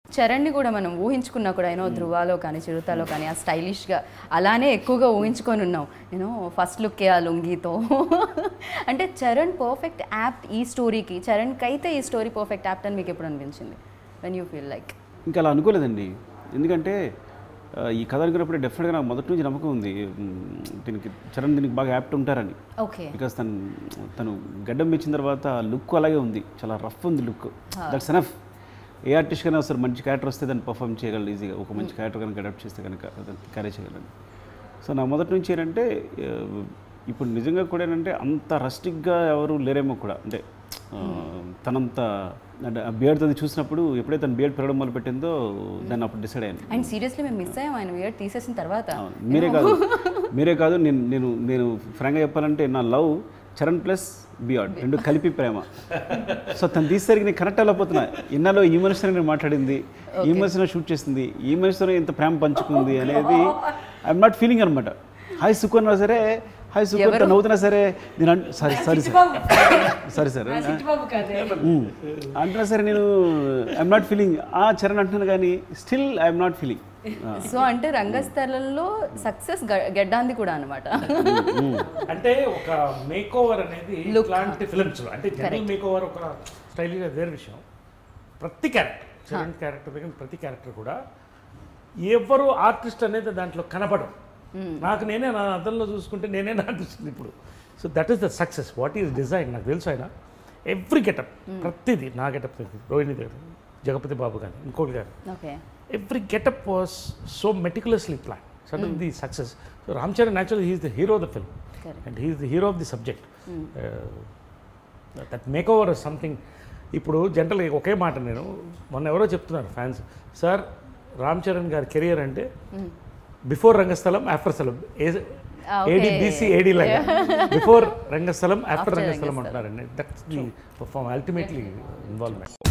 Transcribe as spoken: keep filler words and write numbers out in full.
చరణ్ని కూడా మనం ఊహించుకున్నా కూడా యూనో ధృవాలో కానీ చిరుతలో కానీ ఆ స్టైలిష్గా అలానే ఎక్కువగా ఊహించుకొని ఉన్నాం యూనో ఫస్ట్ లుక్కే ఆ లుంగీతో. అంటే చరణ్ పర్ఫెక్ట్ యాప్ట్ ఈ స్టోరీకి, చరణ్కి అయితే ఈ స్టోరీ పర్ఫెక్ట్ యాప్ట్ అని మీకు ఎప్పుడు అనిపించింది? When you feel like? ఇంకా అలా అనుకోలేదండి, ఎందుకంటే ఈ కథ అనుకున్నప్పుడు డెఫినెట్గా నాకు మొదటి నుంచి నమ్మకం ఉంది దీనికి, చరణ్ దీనికి బాగా యాప్ట్ ఉంటారని. ఓకే. బికాస్ తను తను గడ్డం ఇచ్చిన తర్వాత లుక్ అలాగే ఉంది, చాలా రఫ్ ఉంది లుక్. That's enough. ఏ ఆర్టిస్ట్ కన్నా అసలు మంచి క్యారెక్టర్ వస్తే దాన్ని పర్ఫామ్ చేయగలరు ఈజీగా, ఒక మంచి క్యారెక్టర్ కనుక అడాప్ట్ చేస్తే కనుక క్యారీ చేయగలను. సో నా మొదటి నుంచి ఏంటంటే ఇప్పుడు నిజంగా కూడా ఏంటంటే అంత రస్టిక్గా ఎవరు లేరేమో కూడా, అంటే తనంత అంటే ఆ బియర్డ్ అది చూసినప్పుడు ఎప్పుడైతే తను బియర్డ్ పెరగడం మొదలు పెట్టిందో దాన్ని అప్పుడు డిసైడ్ అయ్యాను. అండ్ సీరియస్లీ మేము మిస్ అయ్యాం ఆయన బియర్డ్ తీసేసిన తర్వాత. మీరే కాదు మీరే కాదు నేను నేను నేను ఫ్రాంక్గా చెప్పాలంటే నా లవ్ చరణ్ ప్లస్ బియార్డ్ రెండు కలిపి ప్రేమ. సో తను తీసేసరికి నేను కనెక్ట్ అవ్వకపోతున్నా, ఇన్నాలో ఈ మనిషితో నేను మాట్లాడింది, ఈ మనిషితో షూట్ చేసింది, ఈ మనిషితో ఇంత ప్రేమ పంచుకుంది అనేది ఐఎమ్ నాట్ ఫీలింగ్ అనమాట. హాయ్ సుకున్నా సరే, హాయ్ సుకున్నా నవ్వుతున్నా సరే, నేను sorry sorry sir sorry sir అంటున్నా సరే, నేను ఐఎమ్ నాట్ ఫీలింగ్ ఆ చరణ్ అంటున్నాను కానీ still I'm not feeling. So అంటే రంగస్థలంలో సక్సెస్ గడ్డాంది కూడా అనమాట. అంటే ఒక మేక్ ఓవర్ అనేది ఇలాంటి ఫిల్మ్స్లో అంటే జనరల్ మేక్ ఓవర్ ఒక స్టైల్గా వేరే విషయం. ప్రతి క్యారెక్టర్, చరణ్ క్యారెక్టర్ దగ్గర ప్రతి క్యారెక్టర్ కూడా ఎవరు ఆర్టిస్ట్ అనేది దాంట్లో కనపడం. నాకు నేనే నా అర్థంలో చూసుకుంటే నేనే నా ఆర్టిస్ట్ ఇప్పుడు. So that is the success what is design. నాకు తెలుసు ఆయన ఎవ్రీ గెటప్, ప్రతిదీ నా గెటప్, రోహిణి దగ్గర జగపతి బాబు కానీ ఇంకోటి కానీ, every getup was so meticulously planned. So that mm. the success. So Ram Charan naturally he is the hero of the film. Correct. And he is the hero of the subject. Mm. Uh, that makeover is something. ఇప్పుడు జనరల్గా ఒకే మాట నేను మొన్న ఎవరో చెప్తున్నారు fans, sir Ram Charan గారి career అంటే before Rangasthalam after స్థలం, ఏడి బీసీ ఏడి లాగా బిఫోర్ రంగస్థలం ఆఫ్టర్ రంగస్థలం అంటున్నారండి. That's the perform ultimately involvement.